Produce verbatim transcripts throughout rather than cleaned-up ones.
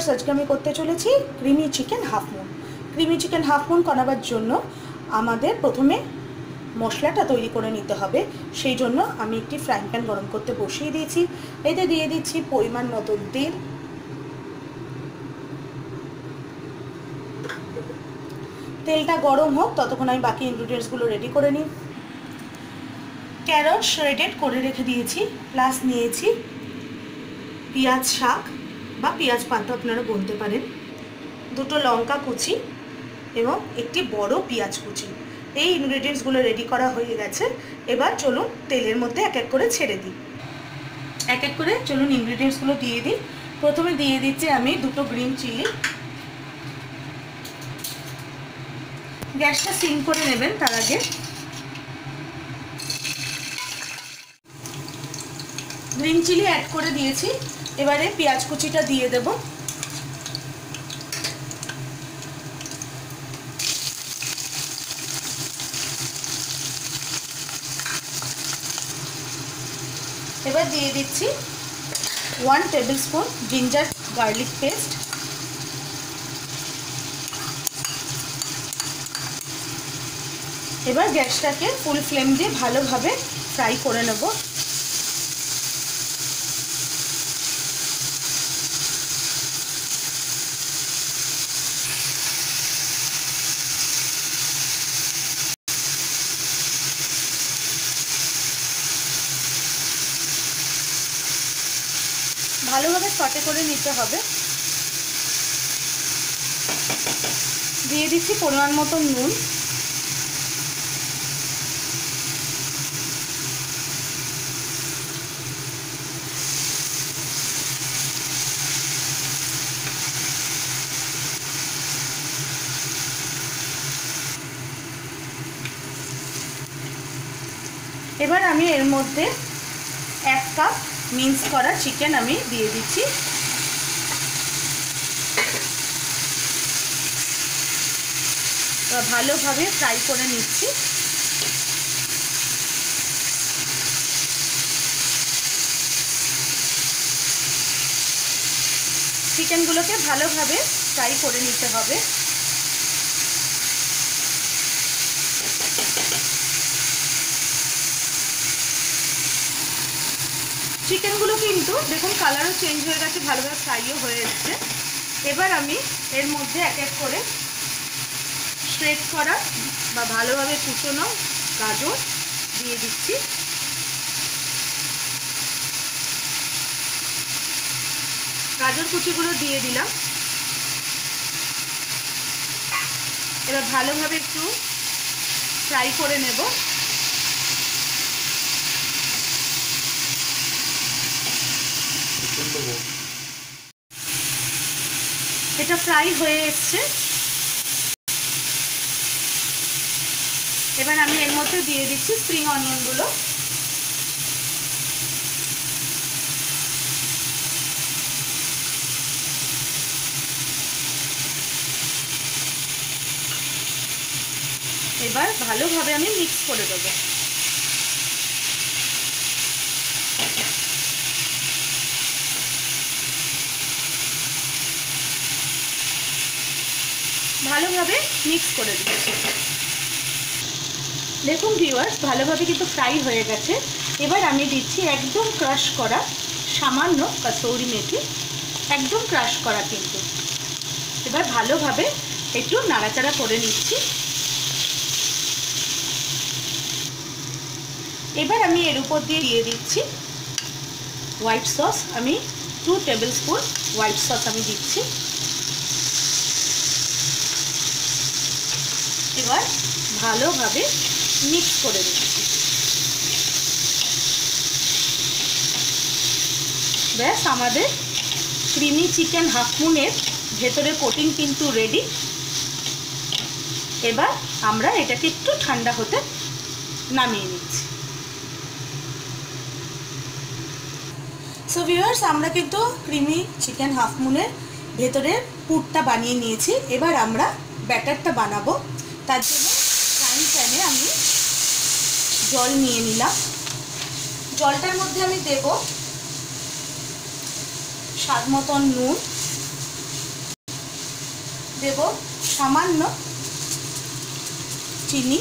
Viewers, আজকে আমি করতে চলেছি creamy chicken half moon. Creamy chicken half moon করাবার জন্য আমাদের প্রথমে মশলাটা তৈরি করে নিতে হবে। সেই জন্য আমি একটি ফ্রাইং প্যান গরম করতে বসিয়ে দিয়েছি। এতে দিয়ে দিচ্ছি পরিমাণ মতো তেল। তেলটা গরম হোক, ততক্ষণ আমি বাকি ইনগ্রিডিয়েন্টসগুলো রেডি করে নিই। ক্যারট শ্রেডেড করে রেখে দিয়েছি, প্লাস নিয়েছি পেঁয়াজ শাক বা পেঁয়াজ পাতা আপনারা বলতে পারেন, দুটো লঙ্কা কুচি এবং একটি বড় পেঁয়াজ কুচি। এই ইনগ্রিডিয়েন্টসগুলো রেডি করা হয়ে গেছে। এবার চলুন তেলের মধ্যে এক এক করে ছেড়ে দিই। এক এক করে চলুন ইনগ্রিডিয়েন্টসগুলো দিয়ে দিই। প্রথমে দিয়ে দিচ্ছি আমি দুটো গ্রিন চিলি। গ্যাসটা সিম করে নেবেন তার আগে। গ্রিন চিলি অ্যাড করে দিয়েছি। এবারে পেঁয়াজ কুচিটা দিয়ে দেব। এবার দিয়ে দিচ্ছি one tablespoon ginger garlic paste. এবার গ্যাসটাকে ফুল ফ্লেম দিয়ে ভালোভাবে ফ্রাই করে নেব। ভালোভাবে সটে করে নিতে হবে। দিয়ে দিচ্ছি পরিমাণ মতো নুন। এবার আমি এর মধ্যে এক কাপ মিক্স করা চিকেন আমি দিয়ে দিচ্ছি। ভালোভাবে ফ্রাই করে নিচ্ছি। চিকেনগুলোকে ভালোভাবে ফ্রাই করে নিতে হবে। চিকেনগুলো কিন্তু দেখুন কালারও চেঞ্জ হয়ে গেছে, ভালোভাবে ফ্রাইও হয়ে এসছে। এবার আমি এর মধ্যে এক এক করে শ্রেড করা বা ভালোভাবে কুচোনো গাজর দিয়ে দিচ্ছি। গাজর কুচিগুলো দিয়ে দিলাম। এবার ভালোভাবে একটু ফ্রাই করে নেব। এটা ফ্রাই হয়ে এসছে। এবার আমি এর মধ্যে দিয়ে দিচ্ছি স্প্রিং অনিয়নগুলো। এবার ভালোভাবে আমি মিক্স করে দেবো। ভালোভাবে মিক্স করে দিচ্ছি। দেখুন ভিউয়ার্স, ভালোভাবে কিন্তু ফ্রাই হয়ে গেছে। এবার আমি দিচ্ছি একদম ক্রাশ করা সামান্য কসুরি মেথি, একদম ক্রাশ করা কিন্তু। এবার ভালোভাবে একটু নাড়াচাড়া করে নিচ্ছি। এবার আমি এর উপর দিয়ে দিয়ে দিচ্ছি হোয়াইট সস। আমি two tablespoon white sauce আমি দিচ্ছি। এবার ভালোভাবে মিক্স করে দিচ্ছি। ব্যাস, আমাদের ক্রিমি চিকেন হাফ মুনের ভেতরে কোটিং কিন্তু রেডি। এবার আমরা এটাকে একটু ঠান্ডা হতে নামিয়ে নিচ্ছি। সো ভিউয়ার্স, আমরা কিন্তু ক্রিমি চিকেন হাফ মুনের ভেতরে পুরটা বানিয়ে নিয়েছি। এবার আমরা ব্যাটারটা বানাবো। তার জন্য ফ্রাইং প্যানে আমি জল নিয়ে নিলাম। জলটার মধ্যে আমি দেব স্বাদ মতন নুন, দেব সামান্য চিনি।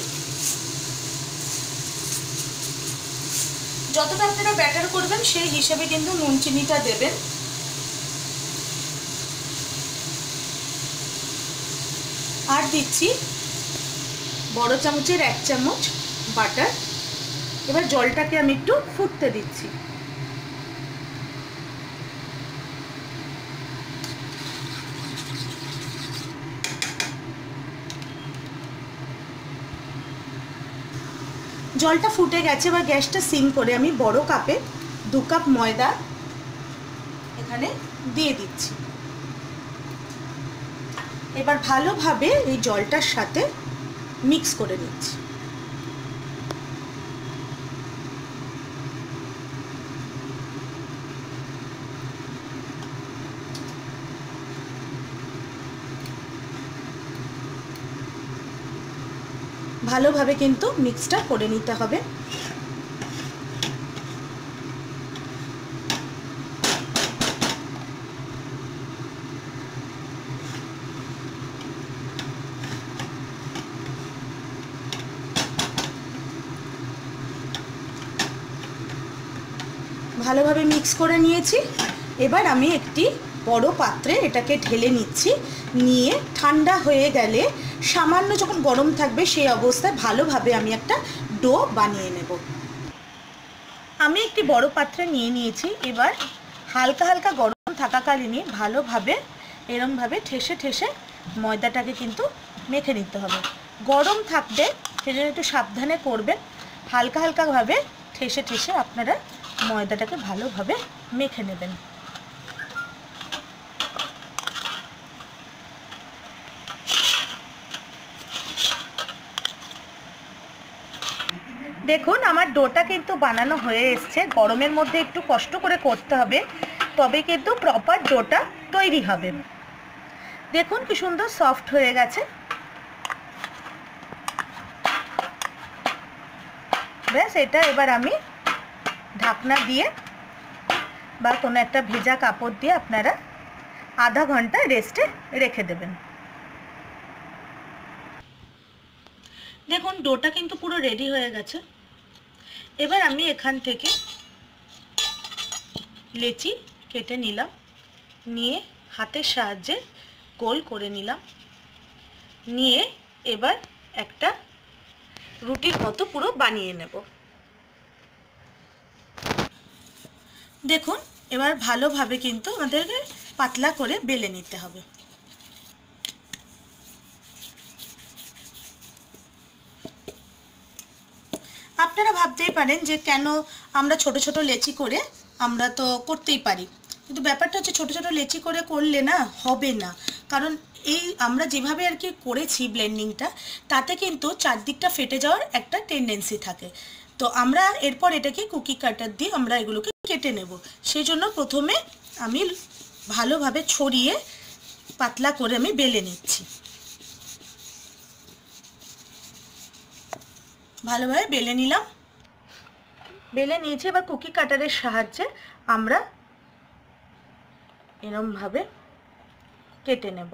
যতটা আপনারা ব্যাটার করবেন সেই হিসেবে কিন্তু নুন চিনিটা দেবেন। আর দিচ্ছি বড় চামচের এক চামচ বাটার। এবার জলটাকে আমি একটু ফুটতে দিচ্ছি। জলটা ফুটে গেছে, বা গ্যাসটা সিম করে আমি বড় কাপে দু কাপ ময়দা এখানে দিয়ে দিচ্ছি। এবার ভালোভাবে এই জলটার সাথে মিক্স করে নিচ্ছি। ভালোভাবে কিন্তু মিক্সটা করে নিতে হবে। ভালোভাবে মিক্স করে নিয়েছি। এবার আমি একটি বড় পাত্রে এটাকে ঢেলে নিচ্ছি। নিয়ে ঠান্ডা হয়ে গেলে সামান্য যখন গরম থাকবে সেই অবস্থায় ভালোভাবে আমি একটা ডো বানিয়ে নেব। আমি একটি বড় পাত্রে নিয়ে নিয়েছি। এবার হালকা হালকা গরম থাকাকালীনই ভালোভাবে এরমভাবে ঠেসে ঠেসে ময়দাটাকে কিন্তু মেখে নিতে হবে। গরম থাকবে সেজন্য একটু সাবধানে করবেন। হালকা হালকাভাবে ঠেসে ঠেসে আপনারা ময়দাটাকে ভালোভাবে মেখে নেবেন। দেখুন আমার ডোটা কিন্তু বানানো হয়ে এসছে। গরমের মধ্যে একটু কষ্ট করে করতে হবে, তবে কিন্তু প্রপার ডোটা তৈরি হবে। দেখুন কি সুন্দর সফট হয়ে গেছে। ব্যাস, এটা এবার আমি ঢাকনা দিয়ে বা কোনো একটা ভেজা কাপড় দিয়ে আপনারা আধা ঘন্টা রেস্টে রেখে দেবেন। দেখুন ডোটা কিন্তু পুরো রেডি হয়ে গেছে। এবার আমি এখান থেকে লেচি কেটে নিলাম, নিয়ে হাতের সাহায্যে গোল করে নিলাম। নিয়ে এবার একটা রুটির মতো পুরো বানিয়ে নেব। দেখুন এবার ভালোভাবে কিন্তু আমাদেরকে পাতলা করে বেলে নিতে হবে। আপনারা ভাবতেই পারেন যে কেন আমরা ছোট ছোট লেচি করে আমরা তো করতেই পারি, কিন্তু ব্যাপারটা হচ্ছে ছোট ছোট লেচি করে করলে না হবে না। কারণ এই আমরা যেভাবে আর কি করেছি ব্লেন্ডিংটা, তাতে কিন্তু চারদিকটা ফেটে যাওয়ার একটা টেন্ডেন্সি থাকে। তো আমরা এরপর এটাকে কুকি কাটার দিয়ে আমরা এগুলোকে কেটে নেব। সেই জন্য প্রথমে আমি ভালোভাবে ছড়িয়ে পাতলা করে আমি বেলে নিচ্ছি। ভালোভাবে বেলে নিলাম, বেলে নিয়েছি। এবার কুকি কাটারের সাহায্যে আমরা এরমভাবে কেটে নেব।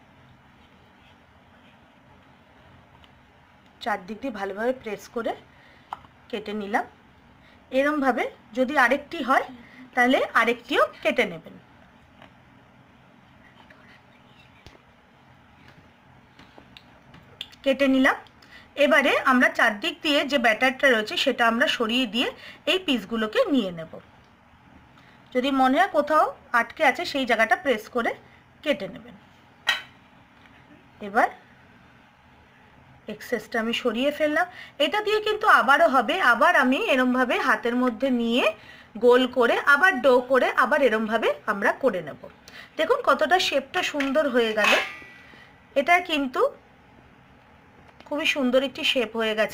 চারদিক দিয়ে ভালোভাবে প্রেস করে কেটে নিলাম। এরমভাবে যদি আরেকটি হয় তাহলে আরেকটিও কেটে নেবেন। কেটে নিলাম। এবারে আমরা চারদিক দিয়ে যে ব্যাটারটা রয়েছে সেটা আমরা সরিয়ে দিয়ে এই পিসগুলোকে নিয়ে নেব। যদি মনে হয় কোথাও আটকে আছে সেই জায়গাটা প্রেস করে কেটে নেবেন। এবার এক্সেসটা আমি সরিয়ে ফেললাম। এটা দিয়ে কিন্তু আবারও হবে। আবার আমি এরমভাবে হাতের মধ্যে নিয়ে গোল করে আবার ডো করে আবার এরমভাবে আমরা করে নেব। দেখুন কতটা শেপটা সুন্দর হয়ে গেল। এটা কিন্তু খুবই সুন্দর একটি শেপ হয়ে গেছে।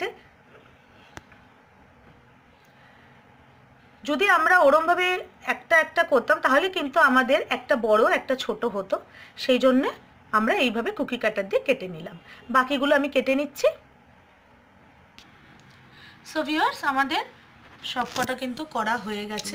যদি আমরা ওরমভাবে একটা একটা করতাম তাহলে কিন্তু আমাদের একটা বড় একটা ছোট হতো। সেই জন্য আমরা এইভাবে কুকি কাটার দিয়ে কেটে নিলাম। বাকিগুলো আমি কেটে নিচ্ছি। সো ভিউয়ার্স, আমাদের সবকটা কিন্তু করা হয়ে গেছে।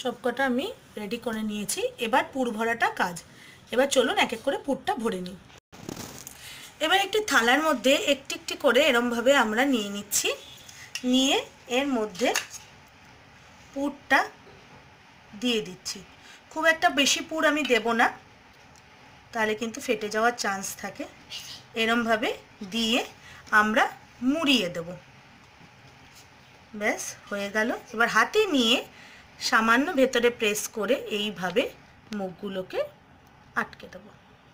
সবকটা আমি রেডি করে নিয়েছি। এবার পুর ভরাটা কাজ। এবার চলুন এক এক করে পুরটা ভরে নিই। এবার একটি থালার মধ্যে একটি একটি করে এরমভাবে আমরা নিয়ে নিচ্ছি। নিয়ে এর মধ্যে পুরটা দিয়ে দিচ্ছি। খুব একটা বেশি পুর আমি দেব না, তাহলে কিন্তু ফেটে যাওয়ার চান্স থাকে। এরমভাবে দিয়ে আমরা মুড়িয়ে দেব। ব্যাস হয়ে গেল। এবার হাতে নিয়ে সামান্য ভেতরে প্রেস করে এইভাবে মুখগুলোকে আটকে দেব।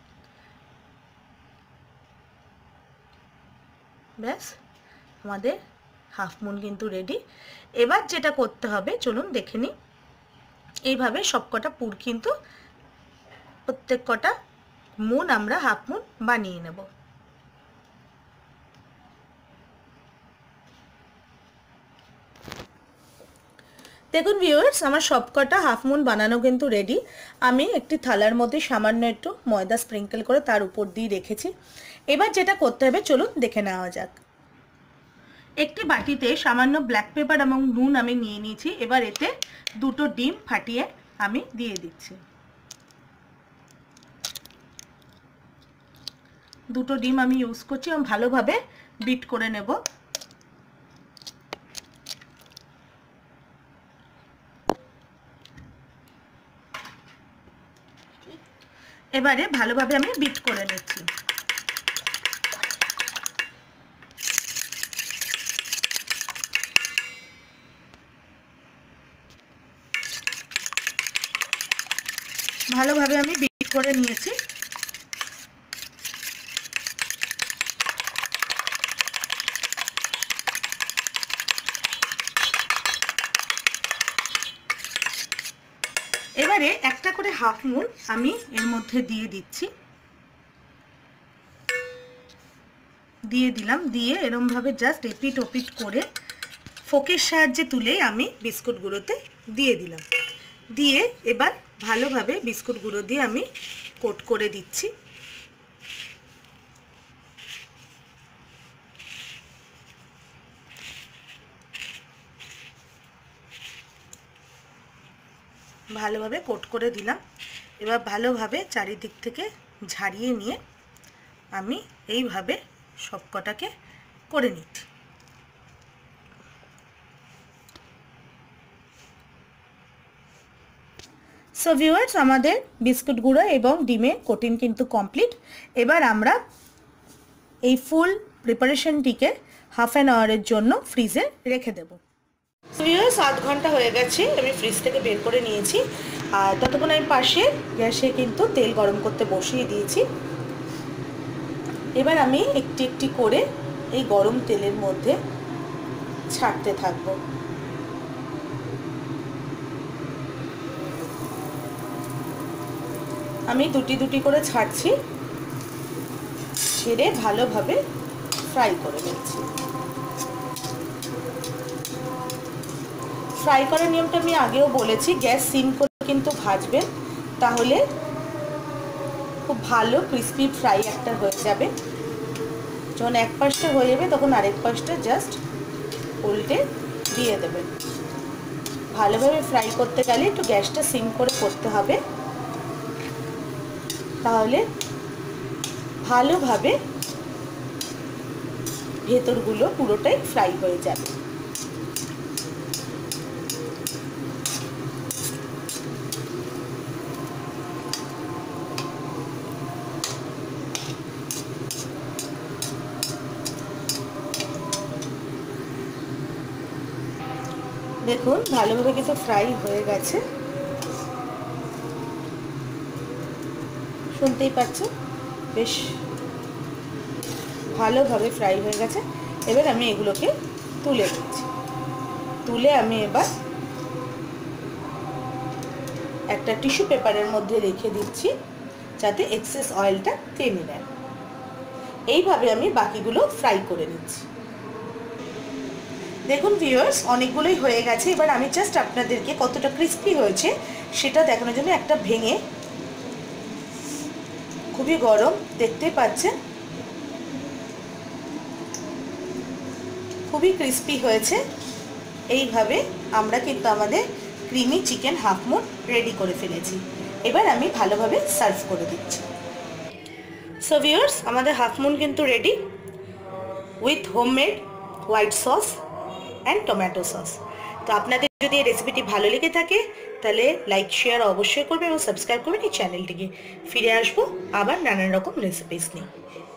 ব্যাস আমাদের হাফ মুন কিন্তু রেডি। এবার যেটা করতে হবে চলুন দেখে নিই। এইভাবে সবকটা পুর কিন্তু প্রত্যেক কটা মুন আমরা হাফ মুন বানিয়ে নেব। দেখুন ভিউয়ার্স, আমার সবকটা হাফ মুন বানানো কিন্তু রেডি। আমি একটি থালার মধ্যে সামান্য একটু ময়দা স্প্রিঙ্কেল করে তার উপর দিয়ে রেখেছি। এবার যেটা করতে হবে চলুন দেখে নেওয়া যাক। একটি বাটিতে সামান্য ব্ল্যাক পেপার এবং নুন আমি নিয়ে নিয়েছি। এবার এতে দুটো ডিম ফাটিয়ে আমি দিয়ে দিচ্ছি। দুটো ডিম আমি ইউজ করছি এবং ভালোভাবে বিট করে নেব। এবারে ভালোভাবে আমি বিট করে নিচ্ছি। ভালোভাবে আমি বিট করে নিয়েছি। এবারে একটা করে হাফ মুন আমি এর মধ্যে দিয়ে দিচ্ছি। দিয়ে দিলাম। দিয়ে এরমভাবে জাস্ট এপিট ওপিট করে ফোকের সাহায্যে তুলে আমি বিস্কুট গুঁড়োতে দিয়ে দিলাম। দিয়ে এবার ভালোভাবে বিস্কুট গুঁড়ো দিয়ে আমি কোট করে দিচ্ছি। ভালোভাবে কোট করে দিলাম। এবার ভালোভাবে চারিদিক থেকে ঝাড়িয়ে নিয়ে আমি এইভাবে সবকটাকে করে নিচ্ছি। সো ভিউয়ার্স, আমাদের বিস্কুট গুঁড়ো এবং ডিমের কোটিং কিন্তু কমপ্লিট। এবার আমরা এই ফুল প্রিপারেশনটিকে হাফ অ্যান আওয়ারের জন্য ফ্রিজে রেখে দেব। ভিউয়ার্স, আধ ঘন্টা হয়ে গেছে, আমি ফ্রিজ থেকে বের করে নিয়েছি। আর ততক্ষণ আমি পাশে গ্যাসে কিন্তু তেল গরম করতে বসিয়ে দিয়েছি। এবার আমি একটি একটি করে এই গরম তেলের মধ্যে ছাড়তে থাকবো। আমি দুটি দুটি করে ছাড়ছি, ছেড়ে ভালোভাবে ফ্রাই করে নিচ্ছি। ফ্রাই করার নিয়মটা আমি আগেও বলেছি, গ্যাস সিম করে কিন্তু ভাজবেন, তাহলে খুব ভালো ক্রিস্পি ফ্রাই একটা হয়ে যাবে। যখন এক পাশটা হয়ে যাবে তখন আরেক পাশটা জাস্ট উল্টে দিয়ে দেবেন। ভালোভাবে ফ্রাই করতে গেলে একটু গ্যাসটা সিম করে করতে হবে, তাহলে ভালোভাবে ভেতরগুলো পুরোটাই ফ্রাই হয়ে যাবে। দেখুন ভালোভাবে কিন্তু ফ্রাই হয়ে গেছে, শুনতেই পাচ্ছেন বেশ ভালোভাবে ফ্রাই হয়ে গেছে। এবার আমি এগুলোকে তুলে দিচ্ছি। তুলে আমি এবার একটা টিস্যু পেপারের মধ্যে রেখে দিচ্ছি, যাতে এক্সেস অয়েলটা টেনে নেয়। এইভাবে আমি বাকিগুলো ফ্রাই করে নিচ্ছি। দেখুন ভিউয়ার্স, অনেকগুলোই হয়ে গেছে। এবার আমি জাস্ট আপনাদেরকে কতটা ক্রিস্পি হয়েছে সেটা দেখানোর জন্য একটা ভেঙে, খুবই গরম দেখতে পাচ্ছেন, খুবই ক্রিস্পি হয়েছে। এইভাবে আমরা কিন্তু আমাদের creamy chicken half moon ready করে ফেলেছি। এবার আমি ভালোভাবে সার্ভ করে দিচ্ছি। সো ভিউয়ার্স, আমাদের হাফ মুন কিন্তু রেডি with homemade white sauce and tomato sauce. তো আপনাদের যদি এই রেসিপিটি ভালো লেগে থাকে তাহলে লাইক শেয়ার অবশ্যই করবেন এবং সাবস্ক্রাইব করবেন এই চ্যানেলটিকে। ফিরে আসবো আবার নানান রকম রেসিপিস নিয়ে।